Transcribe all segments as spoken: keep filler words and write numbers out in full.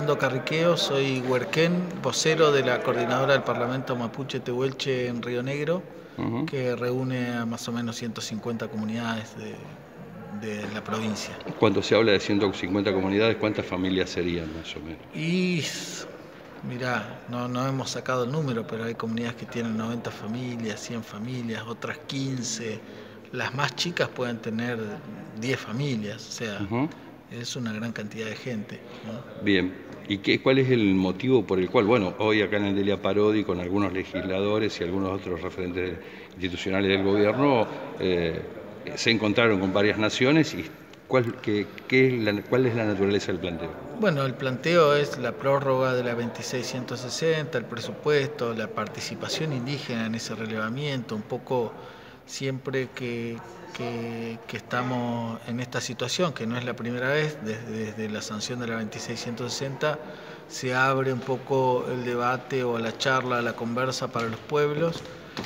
Fernando Carriqueo, soy huerquén, vocero de la coordinadora del Parlamento Mapuche Tehuelche en Río Negro, uh-huh. que reúne a más o menos ciento cincuenta comunidades de, de la provincia. Cuando se habla de ciento cincuenta comunidades, ¿cuántas familias serían más o menos? Y mirá, no, no hemos sacado el número, pero hay comunidades que tienen noventa familias, cien familias, otras quince. Las más chicas pueden tener diez familias, o sea, uh-huh. es una gran cantidad de gente, ¿no? Bien, ¿y qué, cuál es el motivo por el cual, bueno, hoy acá en el Delia Parodi, con algunos legisladores y algunos otros referentes institucionales del gobierno, eh, se encontraron con varias naciones y ¿Cuál, qué, qué es la, ¿Cuál es la naturaleza del planteo? Bueno, el planteo es la prórroga de la veintiséis ciento sesenta, el presupuesto, la participación indígena en ese relevamiento, un poco siempre que, que, que estamos en esta situación, que no es la primera vez, desde, desde la sanción de la veintiséis ciento sesenta, se abre un poco el debate o la charla, la conversa para los pueblos.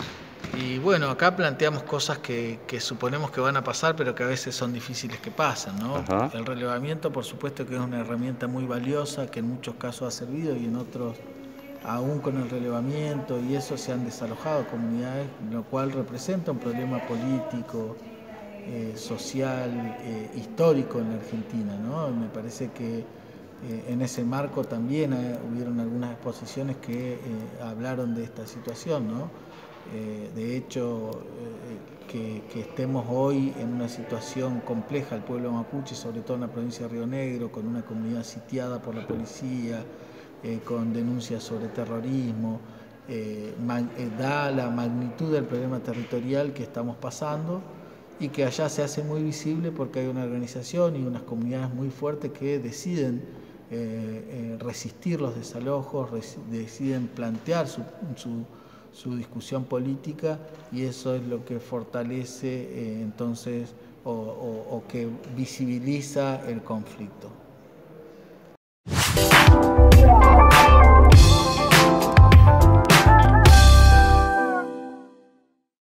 Y bueno, acá planteamos cosas que, que suponemos que van a pasar, pero que a veces son difíciles que pasen, ¿no? Ajá. El relevamiento, por supuesto, que es una herramienta muy valiosa, que en muchos casos ha servido y en otros, aún con el relevamiento y eso, se han desalojado comunidades, lo cual representa un problema político, eh, social, eh, histórico en la Argentina, ¿no? Me parece que eh, en ese marco también eh, hubieron algunas exposiciones que eh, hablaron de esta situación, ¿no? Eh, de hecho, eh, que, que estemos hoy en una situación compleja, el pueblo mapuche, sobre todo en la provincia de Río Negro, con una comunidad sitiada por la policía, eh, con denuncias sobre terrorismo, eh, eh, da la magnitud del problema territorial que estamos pasando y que allá se hace muy visible porque hay una organización y unas comunidades muy fuertes que deciden eh, eh, resistir los desalojos, res, deciden plantear su, su su discusión política y eso es lo que fortalece eh, entonces o, o, o que visibiliza el conflicto.